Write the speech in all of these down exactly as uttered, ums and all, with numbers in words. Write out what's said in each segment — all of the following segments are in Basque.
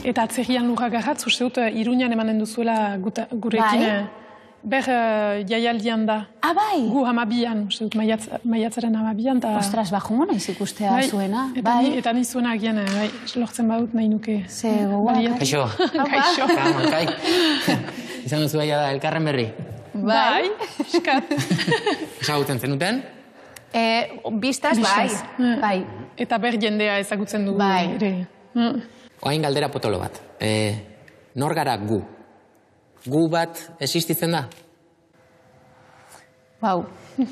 Eta atzerrian lurra garratz, uste dut, Iruñan emanen duzuela gurekin. Ber jaialdian da. Ah, bai? Gu hamabian, uste dut, maiatzaren hamabian. Ostras, bajongo naiz ikustea zuena. Eta ni zuena agian, lortzen badut nahi nuke. Ze gogoak. Kaixo. Kaixo. Kai. Izan duzu baia da, elkarren berri. Bai, eskat. Ezagutzen zenuten? Bistaz, bai. Eta ber jendea ezagutzen dugu. Bai. Oain galdera potolo bat. Nor gara gu? Gu bat existitzen da? Bau.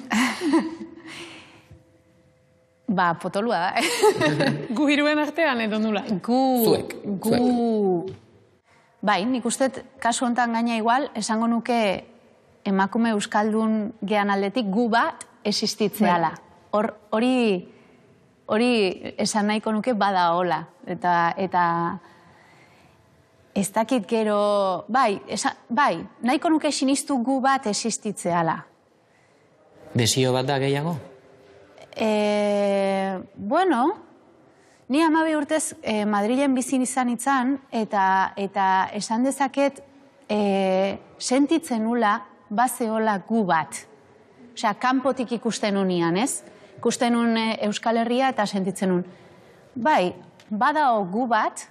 Ba, potolua da. Gu hiruen artean edo nula? Gu... Zuek. Gu... Bai, nik uste kasu honetan gaina igual, esango nuke emakume euskaldun gean aldetik gu bat existitzeala. Hori hori esan nahiko nuke bada hola. Eta ez dakit gero... Bai, nahiko nuke sinistu gu bat existitzeala. Desio bat da gehiago? Bueno... Ni hamabi urtez Madrilen bizin izan itzan, eta esan dezaket sentitzen nula bazeola gu bat. Osea, kanpotik ikusten unian, ez? Ikusten un Euskal Herria eta sentitzen un. Bai, badao gu bat,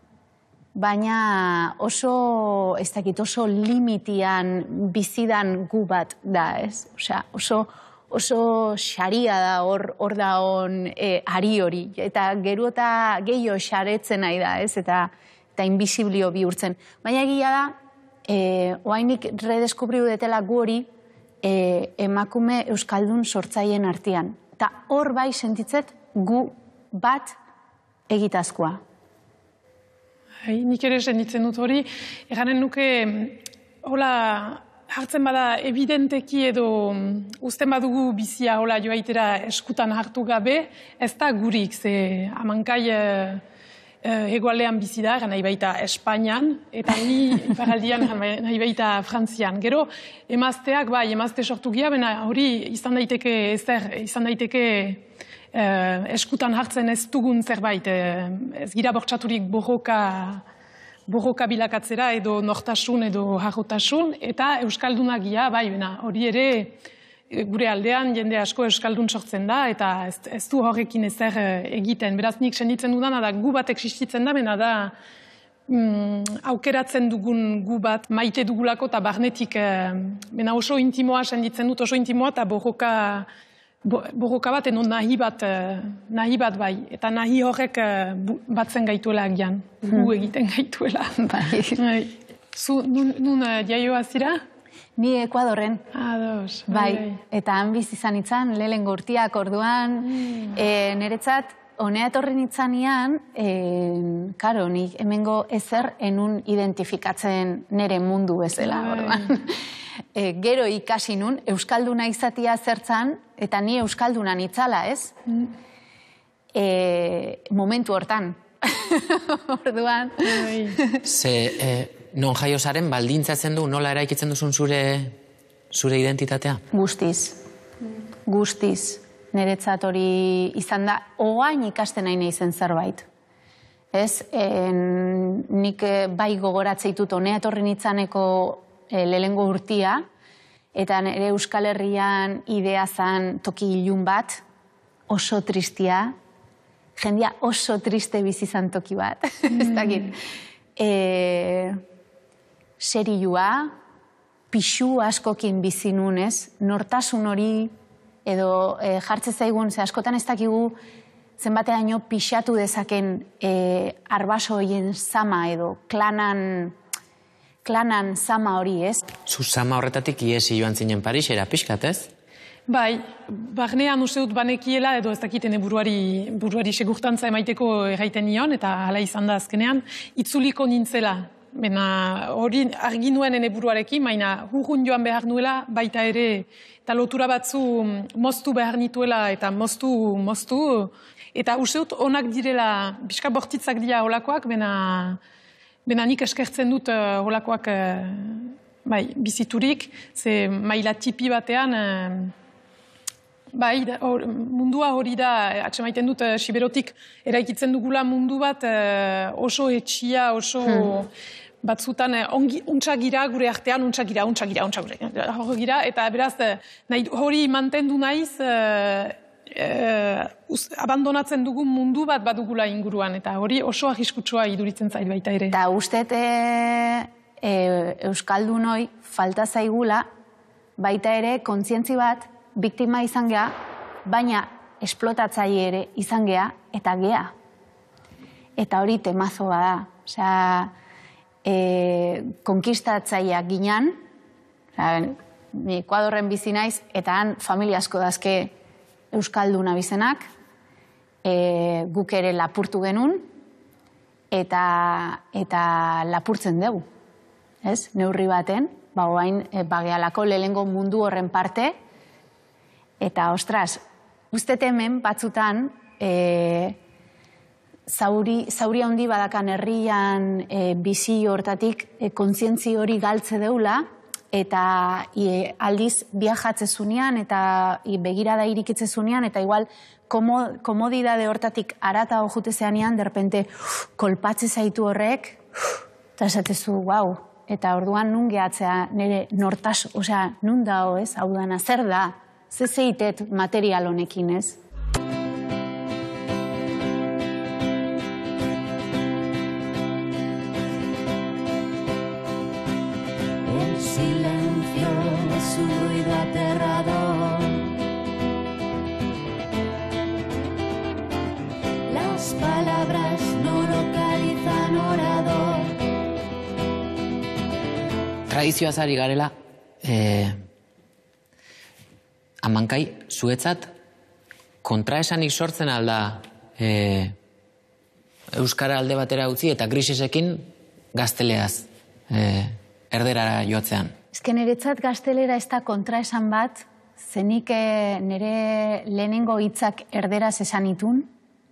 baina oso, ez dakit, oso limitian bizidan gu bat da, ez? Osea, oso... oso xaria da hor da hon ari hori. Eta gero eta gehiago xaretzen nahi da, ez? Eta invisiblio bihurtzen. Baina egia da, oainik redeskubriu detela gu hori emakume euskaldun sortzaien artean. Eta hor bai sentitzet gu bat egitazkoa. Nik ere sentitzen dut hori. Eganen nuke, hola... hartzen bada evidenteki edo uzten badugu bizia hola joaitera eskutan hartu gabe, ez da gurik, ze amankai hegoaldean bizi da, nahi baita Espainian, eta ni iparaldian nahi baita Frantzian. Gero, emazteak, bai, emazte sortu gira, baina hori izan daiteke ezer, izan daiteke eskutan hartzen ez dugun zerbait, ez gira bortxaturik borroka borroka bilakatzera edo nortasun edo jarrotasun, eta euskaldunak gira, bai, hori ere gure aldean jende asko euskaldun sortzen da, eta ez du horrekin ezer egiten. Beraz, nik senditzen dudana da gu bat existitzen da, bena da aukeratzen dugun gu bat maite dugulako eta barnetik, bena oso intimoa senditzen dut, oso intimoa eta borroka borroka bat, eno nahi bat, nahi bat bai, eta nahi horrek batzen gaituela agian, gu egiten gaituela. Bai. Zu, nun jaioa zira? Ni Ekuadorren. Ados. Bai, eta han bizi izan itzan, lehengo urtiak orduan, niretzat, honea etorri nitzanean, karo, nik hemengo ezer enun identifikatzen nire mundu ezela, orduan. Gero ikasi nun, euskalduna izatia zertzan, eta ni euskalduna nitzala, ez? Momentu hortan. Orduan. Ze, non jaiozaren baldintzatzen du, nola eraikitzen duzun zure identitatea? Guztiz. Guztiz. Niretzat hori izan da, ogain ikasten nahi nahi zerbait. Ez, nik bai gogoratzeitut honea etorri nitzaneko lehengo urtia, eta nire Euskal Herrian idea zan toki ilun bat, oso tristia, jendia oso triste bizizan toki bat, ez dakit. Serioa, pixu askokin bizinunez, nortasun hori, edo jartze zaigun, ze askotan ez dakigu, zenbateaino pixatu dezaken arbaso horien zama edo klanan klanan zama hori, ez? Zu zama horretatik iesi joan zinen Parisera, pixkat, ez? Bai, barnean uste dut banekiela, edo ez dakiten buruari, buruari segurtantza emaiteko erraiten nion, eta hala izan da azkenean, itzuliko nintzela. Bena hori argi nuen ene buruarekin, baina hurrun joan behar nuela, baita ere, eta lotura batzu moztu behar nituela, eta moztu, moztu, eta uste dut onak direla, pixka bortitzak dira holakoak, bena... Bena nik eskertzen dut holakoak biziturik, ze maila tipi batean Bai, mundua hori da, atxemaiten dut, siberotik eraikitzen dugula mundu bat oso etxia, oso batzutan untsak gira, gure artean untsak gira, untsak gira, untsak gira, eta beraz hori mantendu naiz abandonatzen dugun mundu bat badugula inguruan, eta hori oso arriskutsua iduritzen zait baita ere. Eta ustet Euskaldunoi falta zaigula baita ere kontzientzi bat biktima izan gea, baina esplotatzaile ere izan gea, eta gea. Eta hori temazo bada. Osea, konkistatzaileak ginean, ni Ekuadorren bizi naiz, eta han familia asko dazke Euskalduna bizenak, guk ere lapurtu genuen, eta lapurtzen dugu. Neurri baten, bagoain bagealako lehengo mundu horren parte, eta, ostras, ustet hemen batzutan zauri handi badakan herrian bizi hortatik kontzientzi hori galtze deula, eta aldiz viajatze zunean, eta begirada irikitze zunean, eta igual komodidade hortatik arata hojute zeanean, derpente kolpatze zaitu horrek, eta esatezu, guau, eta orduan nun gehatzea nire nortas, osea, nun dao, ez, hau dana, zer da, ze zeitet material honekin, ez? El silencio es un ruido aterrador. Las palabras no localizan orador. Tradizioaz ari garela, Amankai, zuetzat, kontraesanik sortzen alda Euskara alde batera utzi eta Grisesekin gazteleaz erderara joatzean. Ezken niretzat gaztelera ez da kontraesan bat, zenik nire lehenengo hitzak erderaz esan itun,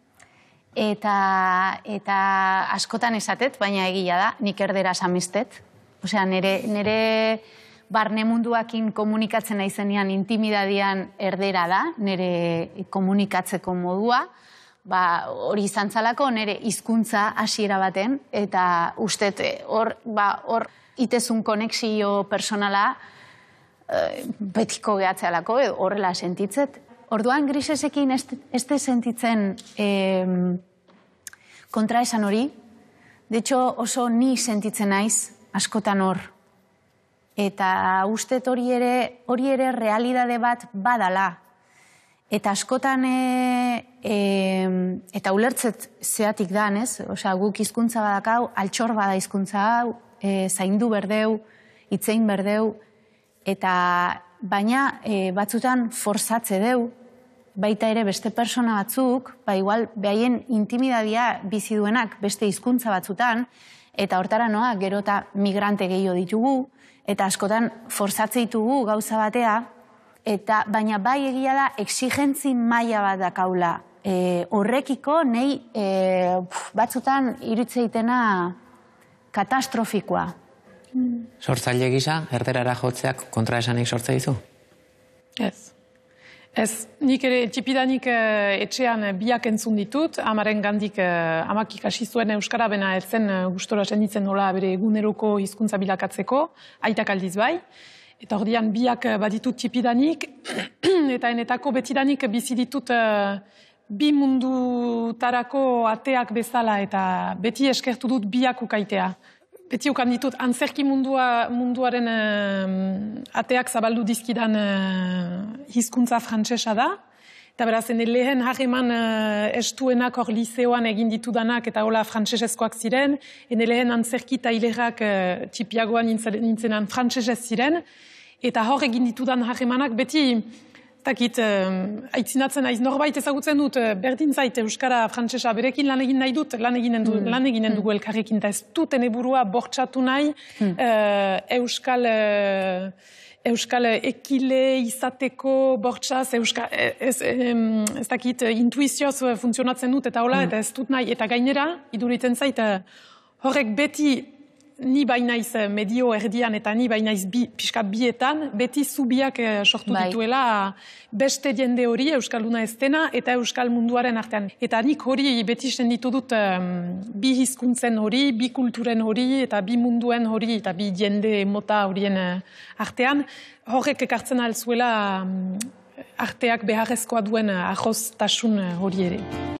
eta askotan esatet, baina egia da, nik erderaz amestet. Osea, nire barne munduakin komunikatzen naizenean intimidadian erdera da, nire komunikatzeko modua, hori izan zalako nire hizkuntza hasiera baten, eta ustet hor itezun konexio personala betiko gehatzealako, horrela sentitzet. Orduan Grisesekin ez de sentitzen kontraesan hori, de hecho oso ni sentitzen naiz askotan hor. Eta ustet hori ere, hori ere realidade bat badala. Eta askotan, eta ulertzet zeatik dan, ez? Osea, guk hizkuntza badakau, altxor bada hizkuntza hau, zaindu berdeu, itzein berdeu, eta baina batzutan forzatze deu, baita ere beste persona batzuk, ba igual behaien intimidadia bizi duenak beste hizkuntza batzutan, eta hortara noa, gero eta migrante gehiago ditugu, eta askotan forzatze ditugu gauza batea, eta baina bai egia da exigentzi maila bat dakaula. Horrekiko nahi batzutan irutzeitena katastrofikoa. Sortzaile gisa, erderara jotzeak kontraesanik sortze dizu? Ez. Ez, nik ere txipidanik etxean biak entzun ditut, amaren gandik amak ikasi zuen Euskara bena etzen gustora senditzen nola bere eguneroko hizkuntza bilakatzeko, aitak aldiz bai, eta ordian biak baditut txipidanik, eta enetako betidanik bizi ditut bi mundutarako ateak bezala, eta beti eskertu dut biak ukaitea. Beti ukan ditut, antzerki munduaren ateak zabaldu dizkidan hizkuntza frantsesa da. Eta beraz, ene lehen harreman estuenak hor liseoan egin ditudanak eta hola frantsesezkoak ziren. Ene lehen antzerki tailerak txipiagoan nintzenan frantsesez ziren. Eta hor egin ditudan harremanak beti, takit, aitzinatzen aiz norbait ezagutzen dut, berdin zait Euskara frantsesa berekin lan egin nahi dut, lan eginen du, lan eginen dugu elkarrekin, eta ez duten eburua bortxatu nahi Euskal Euskal ekile izateko bortxaz, ez dakit, intuizioz funtzionatzen dut, eta hola, eta ez dut nahi, eta gainera, iduritzen zait, horrek beti ni bainaiz medio erdian eta ni bainaiz bi, pixka bietan, beti zubiak eh, sortu Bai. dituela beste jende hori Euskalduna ez dena eta Euskal munduaren artean. Eta nik hori beti senditu dut um, bi hizkuntzen hori, bi kulturen hori eta bi munduen hori eta bi jende mota horien uh, artean. Horrek ekartzen alzuela um, arteak beharrezkoa duen uh, ahoztasun hori ere.